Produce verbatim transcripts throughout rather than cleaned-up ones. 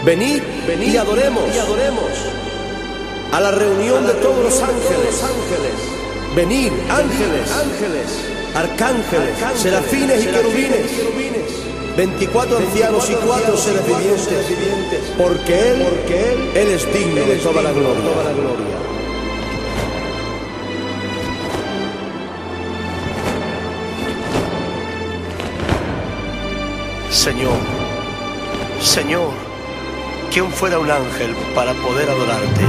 Venid, venid y adoremos, y adoremos a la reunión de todos los ángeles. Venid, ángeles, ángeles, arcángeles, serafines y querubines, veinticuatro ancianos y cuatro seres vivientes, porque Él, porque Él, Él es digno de toda la gloria. Señor, Señor, ¿quién fuera un ángel para poder adorarte?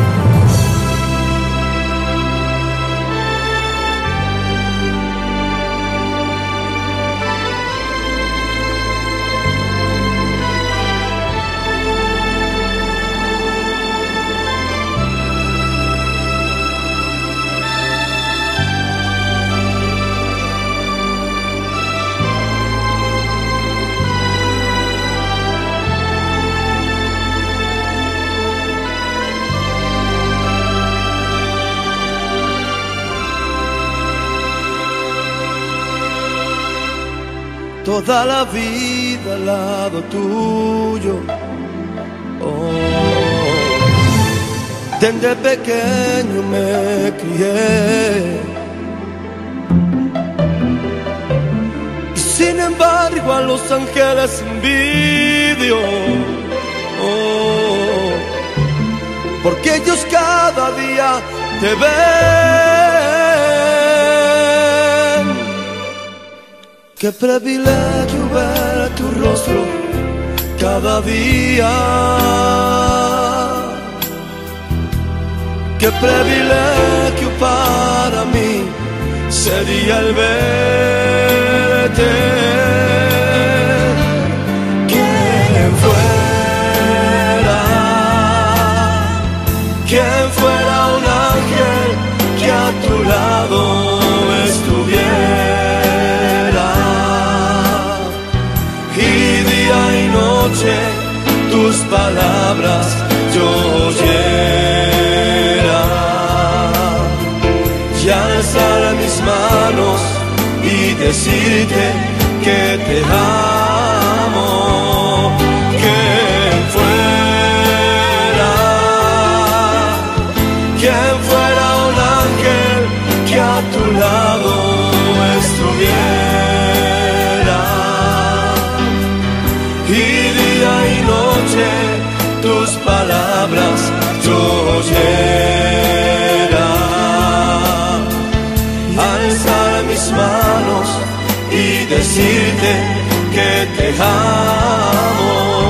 Toda la vida al lado tuyo, oh, desde pequeño me crié, y sin embargo a los ángeles envidio, oh, porque ellos cada día te ven. Qué privilegio ver tu rostro cada día. Qué privilegio para mí sería el verte. ¿Quién fuera? ¿Quién fuera un ángel que a tu lado estuviera? Tus palabras yo oyera y alzar mis manos y decirte que te amo. ¿Quién fuera? ¿Quién fuera un ángel que a tu lado estuviera? Tus palabras yo oyera, alzar mis manos y decirte que te amo.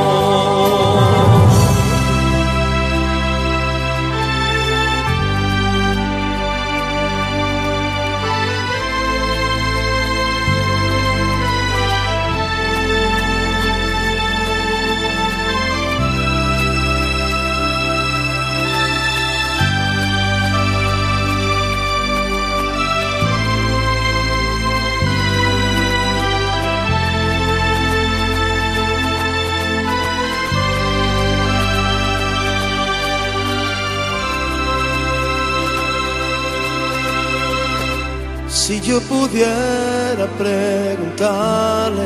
Si yo pudiera preguntarle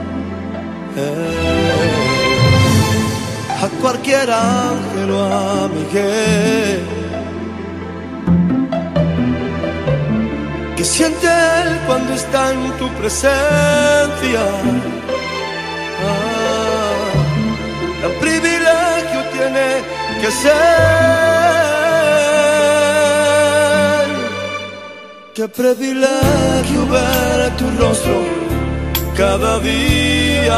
eh, a cualquier ángel o a Miguel, ¿qué siente él cuando está en tu presencia? Ah, el privilegio tiene que ser. Qué privilegio ver tu rostro cada día.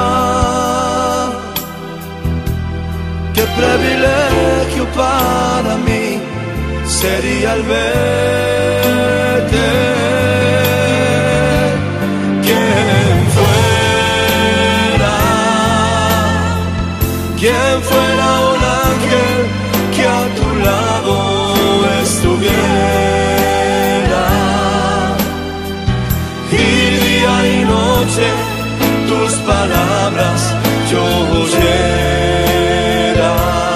Qué privilegio para mí sería el verte. ¿Quién fuera? ¿Quién fuera un ángel que a tu lado estuviera? Tus palabras yo oyera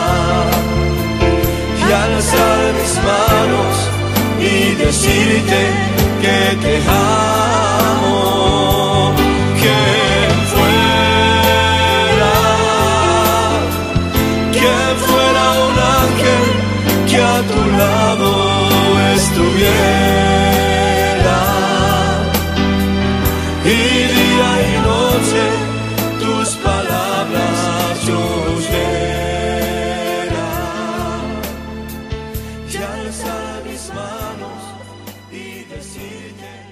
y alzar mis manos y decirte que te amo. ¿Quién fuera? que a tu lado estuviera, y día y noche tus palabras yo oyera, y alzar mis manos y decirte